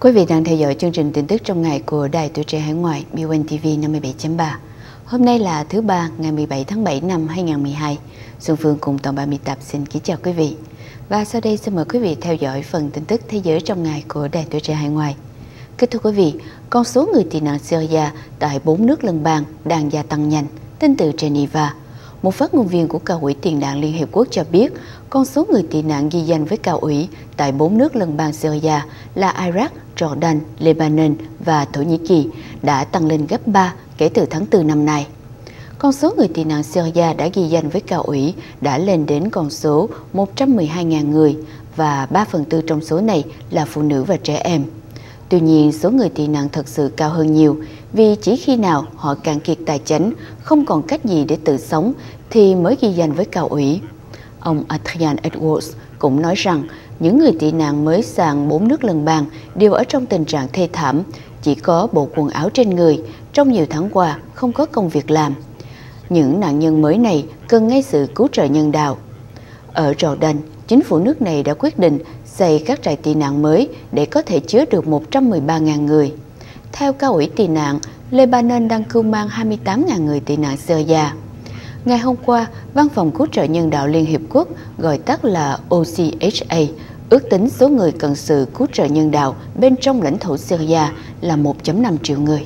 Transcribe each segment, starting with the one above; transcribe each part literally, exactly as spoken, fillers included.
Quý vị đang theo dõi chương trình tin tức trong ngày của Đài Tuổi Trẻ Hải Ngoại bê o en ti vi năm mươi bảy chấm ba. Hôm nay là thứ ba, ngày mười bảy tháng bảy năm hai nghìn không trăm mười hai. Xuân Phương cùng toàn ban biên tập xin kính chào quý vị. Và sau đây xin mời quý vị theo dõi phần tin tức thế giới trong ngày của Đài Tuổi Trẻ Hải Ngoại. Kính thưa quý vị, con số người tị nạn Syria tại bốn nước lân bang đang gia tăng nhanh, tin từ Geneva. Một phát ngôn viên của Cao ủy Tiền nạn Liên Hiệp Quốc cho biết, con số người tị nạn ghi danh với Cao ủy tại bốn nước lân bang Syria là Iraq, Jordan, Lebanon và Thổ Nhĩ Kỳ đã tăng lên gấp ba kể từ tháng tư năm nay. Con số người tị nạn Syria đã ghi danh với Cao ủy đã lên đến con số một trăm mười hai nghìn người và ba phần tư trong số này là phụ nữ và trẻ em. Tuy nhiên, số người tị nạn thật sự cao hơn nhiều vì chỉ khi nào họ cạn kiệt tài chính, không còn cách gì để tự sống thì mới ghi danh với Cao ủy. Ông Adrian Edwards cũng nói rằng những người tị nạn mới sang bốn nước lân bang đều ở trong tình trạng thê thảm, chỉ có bộ quần áo trên người, trong nhiều tháng qua không có công việc làm. Những nạn nhân mới này cần ngay sự cứu trợ nhân đạo. Ở Jordan, chính phủ nước này đã quyết định xây các trại tị nạn mới để có thể chứa được một trăm mười ba nghìn người. Theo Cao ủy tị nạn, Lebanon đang cưu mang hai mươi tám nghìn người tị nạn Syria. Ngày hôm qua, Văn phòng Cứu trợ Nhân đạo Liên Hiệp Quốc, gọi tắt là O C H A, ước tính số người cần sự cứu trợ nhân đạo bên trong lãnh thổ Syria là một phẩy năm triệu người.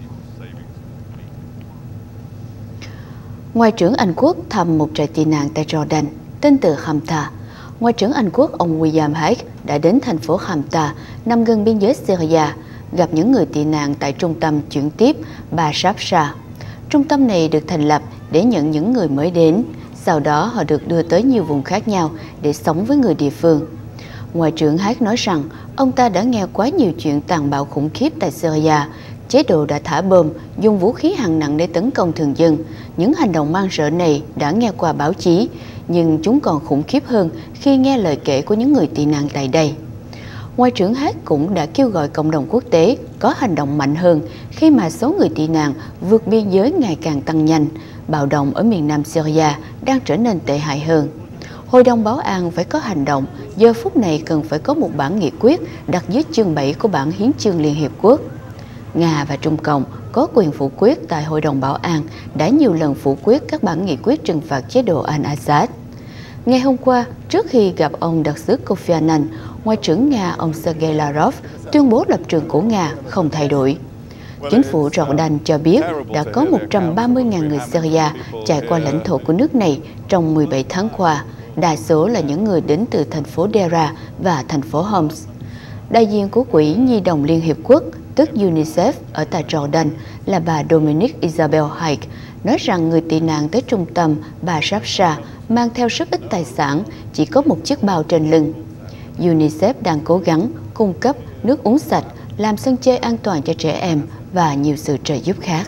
Ngoại trưởng Anh Quốc thăm một trại tị nạn tại Jordan, tin từ Hamta. Ngoại trưởng Anh Quốc ông William Hague đã đến thành phố Hamta, nằm gần biên giới Syria, gặp những người tị nạn tại trung tâm chuyển tiếp Bashabsa. Trung tâm này được thành lập để nhận những người mới đến, sau đó họ được đưa tới nhiều vùng khác nhau để sống với người địa phương. Ngoại trưởng Hague nói rằng ông ta đã nghe quá nhiều chuyện tàn bạo khủng khiếp tại Syria. Chế độ đã thả bom, dùng vũ khí hạng nặng để tấn công thường dân. Những hành động man rợ này đã nghe qua báo chí, nhưng chúng còn khủng khiếp hơn khi nghe lời kể của những người tị nạn tại đây. Ngoại trưởng Hague cũng đã kêu gọi cộng đồng quốc tế có hành động mạnh hơn khi mà số người tị nạn vượt biên giới ngày càng tăng nhanh. Bạo động ở miền nam Syria đang trở nên tệ hại hơn. Hội đồng Bảo an phải có hành động, giờ phút này cần phải có một bản nghị quyết đặt dưới chương bảy của bản Hiến chương Liên Hiệp Quốc. Nga và Trung Cộng có quyền phủ quyết tại Hội đồng Bảo an đã nhiều lần phủ quyết các bản nghị quyết trừng phạt chế độ Al-Assad. Ngày hôm qua, trước khi gặp ông đặc sứ Kofi Annan, Ngoại trưởng Nga ông Sergei Lavrov tuyên bố lập trường của Nga không thay đổi. Chính phủ Jordan cho biết đã có một trăm ba mươi nghìn người Syria chạy qua lãnh thổ của nước này trong mười bảy tháng qua, đa số là những người đến từ thành phố Deraa và thành phố Homs. Đại diện của Quỹ Nhi đồng Liên Hiệp Quốc, tức UNICEF ở tại Jordan là bà Dominique Isabel Haig, nói rằng người tị nạn tới trung tâm Bashabsa mang theo rất ít tài sản, chỉ có một chiếc bao trên lưng. UNICEF đang cố gắng cung cấp nước uống sạch, làm sân chơi an toàn cho trẻ em và nhiều sự trợ giúp khác.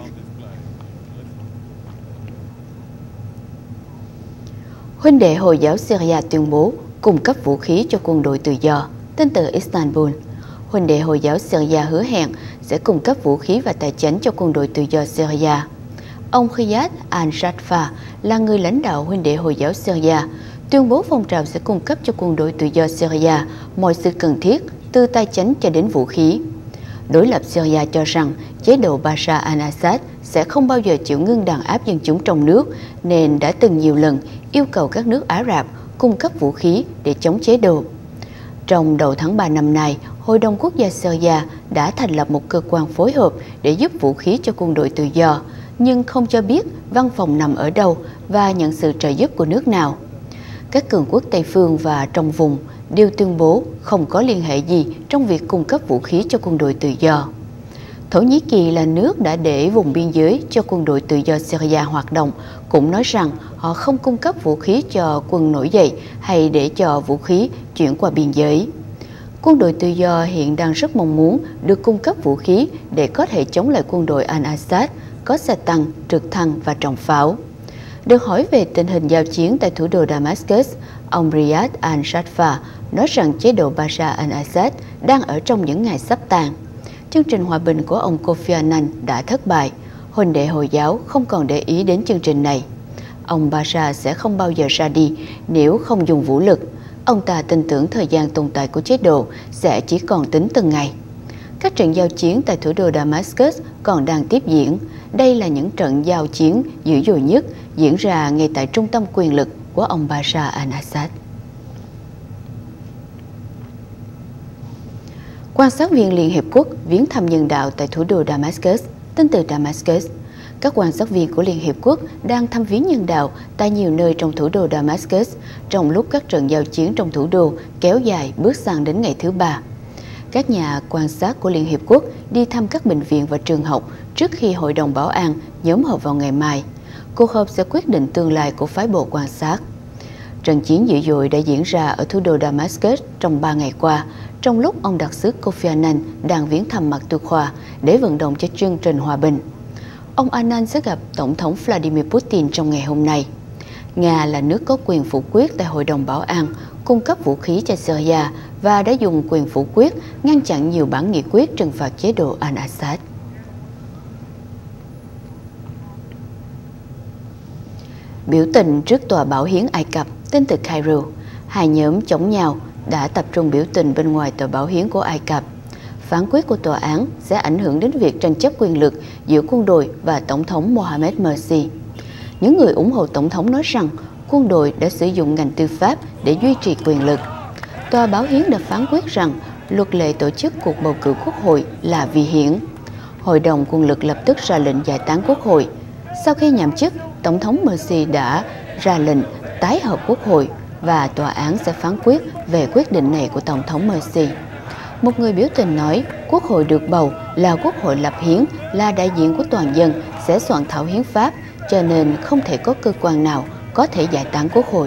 Huynh đệ Hồi giáo Syria tuyên bố cung cấp vũ khí cho quân đội tự do, tin từ Istanbul. Huynh đệ Hồi giáo Syria hứa hẹn sẽ cung cấp vũ khí và tài chính cho quân đội tự do Syria. Ông Riyad al-Shadfa là người lãnh đạo Huynh đệ Hồi giáo Syria, tuyên bố phong trào sẽ cung cấp cho quân đội tự do Syria mọi sự cần thiết, từ tài chính cho đến vũ khí. Đối lập Syria cho rằng chế độ Bashar al-Assad sẽ không bao giờ chịu ngưng đàn áp dân chúng trong nước, nên đã từng nhiều lần yêu cầu các nước Ả Rập cung cấp vũ khí để chống chế độ. Trong đầu tháng ba năm nay, Hội đồng Quốc gia Syria đã thành lập một cơ quan phối hợp để giúp vũ khí cho quân đội tự do, nhưng không cho biết văn phòng nằm ở đâu và nhận sự trợ giúp của nước nào. Các cường quốc Tây phương và trong vùng đều tuyên bố không có liên hệ gì trong việc cung cấp vũ khí cho quân đội tự do. Thổ Nhĩ Kỳ là nước đã để vùng biên giới cho quân đội tự do Syria hoạt động, cũng nói rằng họ không cung cấp vũ khí cho quân nổi dậy hay để cho vũ khí chuyển qua biên giới. Quân đội tự do hiện đang rất mong muốn được cung cấp vũ khí để có thể chống lại quân đội Al-Assad, có xe tăng, trực thăng và trọng pháo. Được hỏi về tình hình giao chiến tại thủ đô Damascus, ông Riyad al-Shadfa nói rằng chế độ Bashar al-Assad đang ở trong những ngày sắp tàn. Chương trình hòa bình của ông Kofi Annan đã thất bại. Huynh đệ Hồi giáo không còn để ý đến chương trình này. Ông Bashar sẽ không bao giờ ra đi nếu không dùng vũ lực. Ông ta tin tưởng thời gian tồn tại của chế độ sẽ chỉ còn tính từng ngày. Các trận giao chiến tại thủ đô Damascus còn đang tiếp diễn. Đây là những trận giao chiến dữ dội nhất diễn ra ngay tại trung tâm quyền lực của ông Bashar al-Assad. Quan sát viên Liên Hiệp Quốc viếng thăm nhân đạo tại thủ đô Damascus. Tin từ Damascus, các quan sát viên của Liên Hiệp Quốc đang thăm viếng nhân đạo tại nhiều nơi trong thủ đô Damascus trong lúc các trận giao chiến trong thủ đô kéo dài bước sang đến ngày thứ ba. Các nhà quan sát của Liên Hiệp Quốc đi thăm các bệnh viện và trường học trước khi Hội đồng Bảo an nhóm họp vào ngày mai. Cuộc họp sẽ quyết định tương lai của phái bộ quan sát. Trận chiến dữ dội đã diễn ra ở thủ đô Damascus trong ba ngày qua, trong lúc ông đặc sứ Kofi Annan đang viếng thăm Mạc Tư Khoa để vận động cho chương trình hòa bình. Ông Annan sẽ gặp Tổng thống Vladimir Putin trong ngày hôm nay. Nga là nước có quyền phủ quyết tại Hội đồng Bảo an, cung cấp vũ khí cho Syria và đã dùng quyền phủ quyết ngăn chặn nhiều bản nghị quyết trừng phạt chế độ al-Assad. Biểu tình trước tòa Bảo hiến Ai Cập, tin từ Cairo. Hai nhóm chống nhau đã tập trung biểu tình bên ngoài tòa Bảo hiến của Ai Cập. Phán quyết của tòa án sẽ ảnh hưởng đến việc tranh chấp quyền lực giữa quân đội và Tổng thống Mohamed Morsi. Những người ủng hộ Tổng thống nói rằng quân đội đã sử dụng ngành tư pháp để duy trì quyền lực. Tòa Bảo hiến đã phán quyết rằng luật lệ tổ chức cuộc bầu cử quốc hội là vi hiến. Hội đồng quân lực lập tức ra lệnh giải tán quốc hội. Sau khi nhậm chức, Tổng thống Morsi đã ra lệnh tái hợp quốc hội và tòa án sẽ phán quyết về quyết định này của Tổng thống Morsi. Một người biểu tình nói, quốc hội được bầu là quốc hội lập hiến, là đại diện của toàn dân, sẽ soạn thảo hiến pháp, cho nên không thể có cơ quan nào có thể giải tán quốc hội.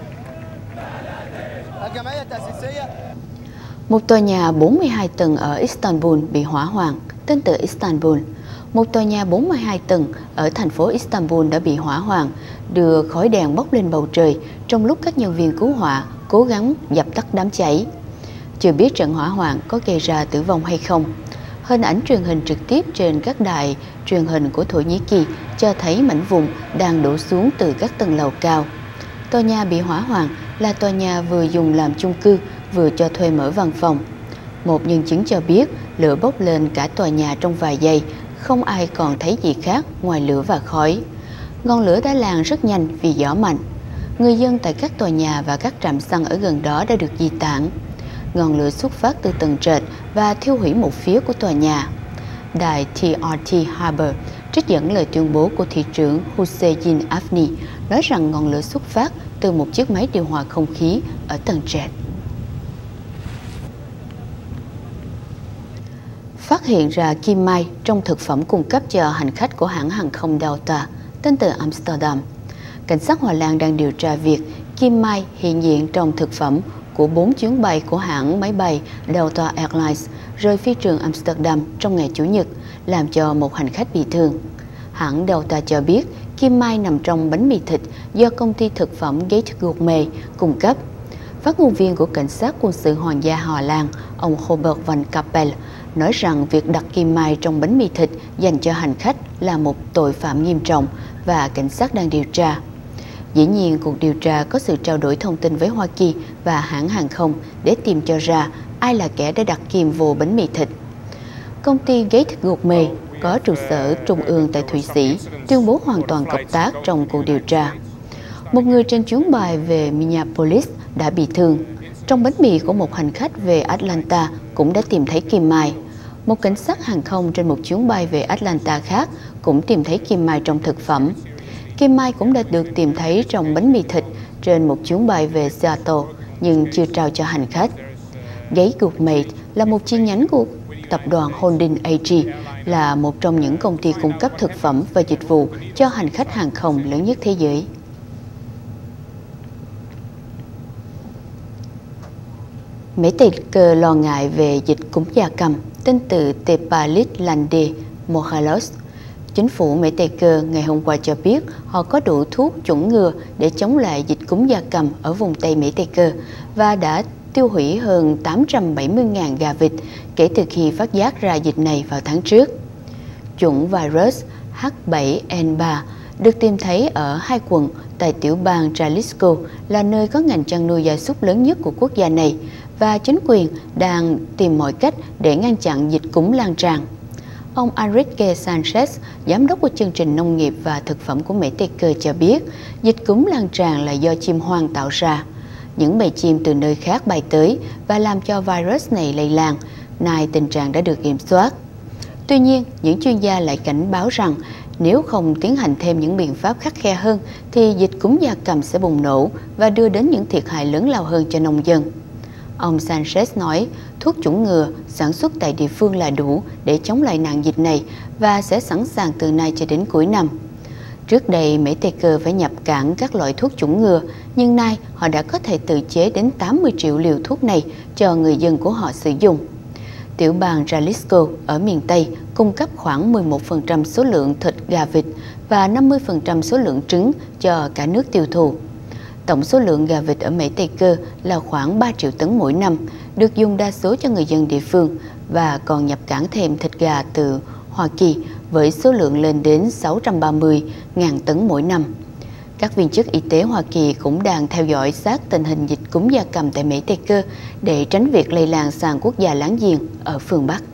Một tòa nhà bốn mươi hai tầng ở Istanbul bị hỏa hoạn, tin từ Istanbul. Một tòa nhà bốn mươi hai tầng ở thành phố Istanbul đã bị hỏa hoạn, đưa khói đèn bốc lên bầu trời trong lúc các nhân viên cứu hỏa cố gắng dập tắt đám cháy. Chưa biết trận hỏa hoạn có gây ra tử vong hay không. Hình ảnh truyền hình trực tiếp trên các đài truyền hình của Thổ Nhĩ Kỳ cho thấy mảnh vụn đang đổ xuống từ các tầng lầu cao. Tòa nhà bị hỏa hoạn là tòa nhà vừa dùng làm chung cư, vừa cho thuê mở văn phòng. Một nhân chứng cho biết lửa bốc lên cả tòa nhà trong vài giây, không ai còn thấy gì khác ngoài lửa và khói. Ngọn lửa đã lan rất nhanh vì gió mạnh. Người dân tại các tòa nhà và các trạm xăng ở gần đó đã được di tản. Ngọn lửa xuất phát từ tầng trệt và thiêu hủy một phía của tòa nhà. Đài tê rờ tê Harbor trích dẫn lời tuyên bố của thị trưởng Hussein Afni nói rằng ngọn lửa xuất phát từ một chiếc máy điều hòa không khí ở tầng trệt. Phát hiện ra kim mai trong thực phẩm cung cấp cho hành khách của hãng hàng không Delta, tên từ Amsterdam. Cảnh sát Hoa Lan đang điều tra việc kim mai hiện diện trong thực phẩm của bốn chuyến bay của hãng máy bay Delta Airlines rời phi trường Amsterdam trong ngày Chủ nhật, làm cho một hành khách bị thương. Hãng Delta cho biết kim mai nằm trong bánh mì thịt do công ty thực phẩm Gate Gourmet cung cấp. Phát ngôn viên của Cảnh sát quân sự Hoàng gia Hà Lan, ông Robert van Kappel, nói rằng việc đặt kim mai trong bánh mì thịt dành cho hành khách là một tội phạm nghiêm trọng và cảnh sát đang điều tra. Dĩ nhiên, cuộc điều tra có sự trao đổi thông tin với Hoa Kỳ và hãng hàng không để tìm cho ra ai là kẻ đã đặt kim vô bánh mì thịt. Công ty Gate Gourmet có trụ sở trung ương tại Thụy Sĩ tuyên bố hoàn toàn cộng tác trong cuộc điều tra. Một người trên chuyến bay về Minneapolis đã bị thương. Trong bánh mì của một hành khách về Atlanta cũng đã tìm thấy kim mai. Một cảnh sát hàng không trên một chuyến bay về Atlanta khác cũng tìm thấy kim mai trong thực phẩm. Kim mai cũng đã được tìm thấy trong bánh mì thịt trên một chuyến bay về Seattle nhưng chưa trao cho hành khách. Gate Gourmet là một chi nhánh của tập đoàn Holding a giê, là một trong những công ty cung cấp thực phẩm và dịch vụ cho hành khách hàng không lớn nhất thế giới. Mỹ Tây Cơ lo ngại về dịch cúm gia cầm, tin từ Tepalitlande Morelos. Chính phủ Mỹ Tây Cơ ngày hôm qua cho biết họ có đủ thuốc chủng ngừa để chống lại dịch cúm gia cầm ở vùng Tây Mỹ Tây Cơ và đã tiêu hủy hơn tám trăm bảy mươi nghìn gà vịt kể từ khi phát giác ra dịch này vào tháng trước. Chủng virus H bảy N ba được tìm thấy ở hai quận tại tiểu bang Jalisco là nơi có ngành chăn nuôi gia súc lớn nhất của quốc gia này và chính quyền đang tìm mọi cách để ngăn chặn dịch cúm lan tràn. Ông Enrique Sanchez, giám đốc của chương trình nông nghiệp và thực phẩm của Mexico cho biết dịch cúm lan tràn là do chim hoang tạo ra. Những bầy chim từ nơi khác bay tới và làm cho virus này lây lan. Nay tình trạng đã được kiểm soát. Tuy nhiên, những chuyên gia lại cảnh báo rằng nếu không tiến hành thêm những biện pháp khắt khe hơn thì dịch cúm gia cầm sẽ bùng nổ và đưa đến những thiệt hại lớn lao hơn cho nông dân. Ông Sanchez nói thuốc chủng ngừa sản xuất tại địa phương là đủ để chống lại nạn dịch này và sẽ sẵn sàng từ nay cho đến cuối năm. Trước đây, Mexico phải nhập cảng các loại thuốc chủng ngừa, nhưng nay họ đã có thể tự chế đến tám mươi triệu liều thuốc này cho người dân của họ sử dụng. Tiểu bang Jalisco ở miền Tây cung cấp khoảng mười một phần trăm số lượng thịt gà vịt và năm mươi phần trăm số lượng trứng cho cả nước tiêu thụ. Tổng số lượng gà vịt ở Mexico là khoảng ba triệu tấn mỗi năm, được dùng đa số cho người dân địa phương và còn nhập cảng thêm thịt gà từ Hoa Kỳ với số lượng lên đến sáu trăm ba mươi nghìn tấn mỗi năm. Các viên chức y tế Hoa Kỳ cũng đang theo dõi sát tình hình dịch cúm gia cầm tại Mexico để tránh việc lây lan sang quốc gia láng giềng ở phương Bắc.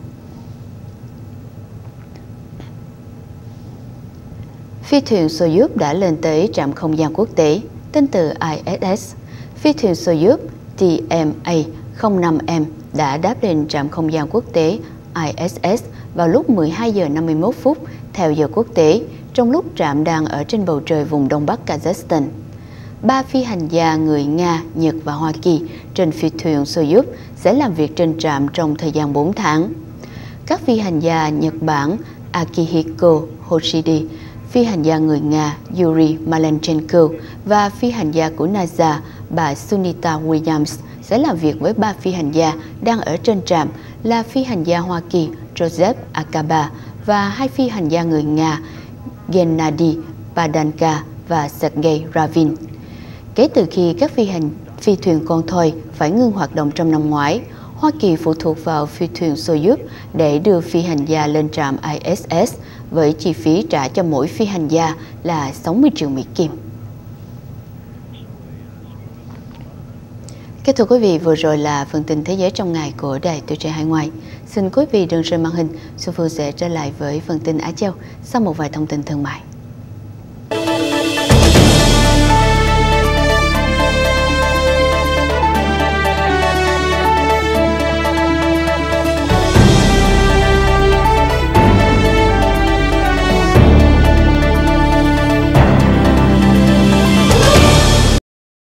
Phi thuyền Soyuz đã lên tới trạm không gian quốc tế. Tên từ I S S, phi thuyền Soyuz T M A không năm M đã đáp lên trạm không gian quốc tế I S S vào lúc mười hai giờ năm mươi mốt phút theo giờ quốc tế, trong lúc trạm đang ở trên bầu trời vùng Đông Bắc Kazakhstan. Ba phi hành gia người Nga, Nhật và Hoa Kỳ trên phi thuyền Soyuz sẽ làm việc trên trạm trong thời gian bốn tháng. Các phi hành gia Nhật Bản Akihiko Hoshide, phi hành gia người Nga Yuri Malenchenko và phi hành gia của NASA bà Sunita Williams sẽ làm việc với ba phi hành gia đang ở trên trạm là phi hành gia Hoa Kỳ Joseph Akaba và hai phi hành gia người Nga Gennady Padanka và Sergei Ravin. Kể từ khi các phi hành phi thuyền con thoi phải ngưng hoạt động trong năm ngoái, Hoa Kỳ phụ thuộc vào phi thuyền Soyuz để đưa phi hành gia lên trạm I S S với chi phí trả cho mỗi phi hành gia là sáu mươi triệu Mỹ Kim. Kính thưa quý vị, vừa rồi là phần tin thế giới trong ngày của Đài Tuổi Trẻ Hải Ngoại. Xin quý vị đừng rời màn hình, Xuân Phương sẽ trở lại với phần tin Á Châu sau một vài thông tin thương mại.